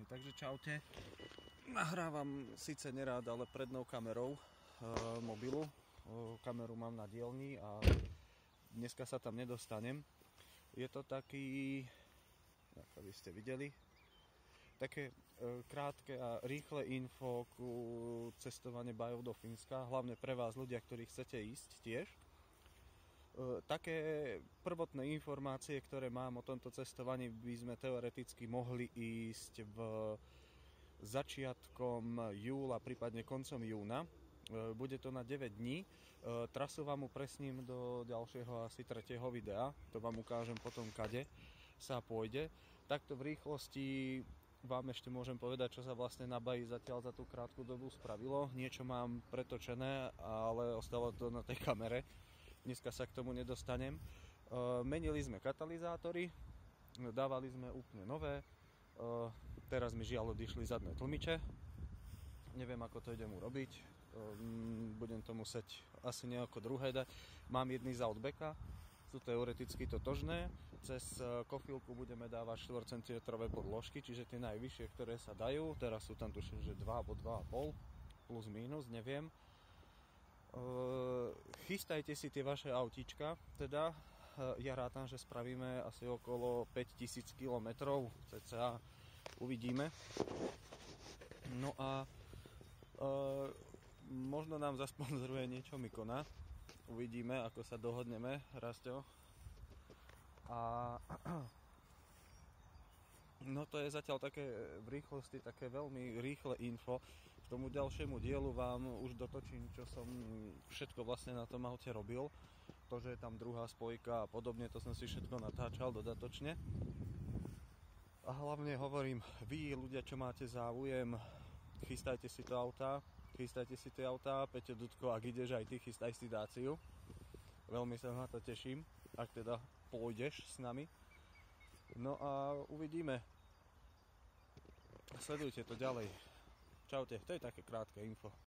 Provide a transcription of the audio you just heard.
Takže čaute. Nahrávam síce nerád, ale prednou kamerou mobilu. Kameru mám na dielni a dneska sa tam nedostanem. Je to taký, ako by ste videli, také krátke a rýchle info ku cestovanie bajov do Fínska, hlavne pre vás ľudia, ktorí chcete ísť tiež. Také prvotné informácie, ktoré mám o tomto cestovaní, by sme teoreticky mohli ísť v začiatkom júla, prípadne koncom júna. Bude to na 9 dní. Trasu vám upresním do ďalšieho asi 3. videa. To vám ukážem potom, kade sa pôjde. Takto v rýchlosti vám ešte môžem povedať, čo sa vlastne na baji zatiaľ za tú krátku dobu spravilo. Niečo mám pretočené, ale ostalo to na tej kamere. Dneska sa k tomu nedostanem. Menili sme katalizátory, dávali sme úplne nové. Teraz mi žiaľ odišli zadné tlmiče. Neviem, ako to idem urobiť. Budem to musieť asi nejako druhé dať. Mám jedný z Outbacka, sú teoreticky totožné. Cez kofílku budeme dávať 4 cm podložky, čiže tie najvyššie, ktoré sa dajú. Teraz sú tam tuším, že 2 alebo 2,5 plus minus, neviem. Chystajte si tie vaše autíčka, teda ja rátam, že spravíme asi okolo 5000 km cca, uvidíme. No a možno nám zasponzoruje niečo Mikona, uvidíme, ako sa dohodneme, Rasťo. A no to je zatiaľ také v rýchlosti, také veľmi rýchle info. K tomu ďalšiemu dielu vám už dotočím, čo som všetko vlastne na tom aute robil. To, že je tam druhá spojka a podobne, to som si všetko natáčal dodatočne. A hlavne hovorím, vy ľudia, čo máte záujem, chystajte si to autá, chystajte si tie autá. Peťo Dudko, ak ideš aj ty, chystaj si Daciu. Veľmi sa na to teším, ak teda pôjdeš s nami. No a uvidíme. Sledujte to ďalej. Čaute, to je také krátke info.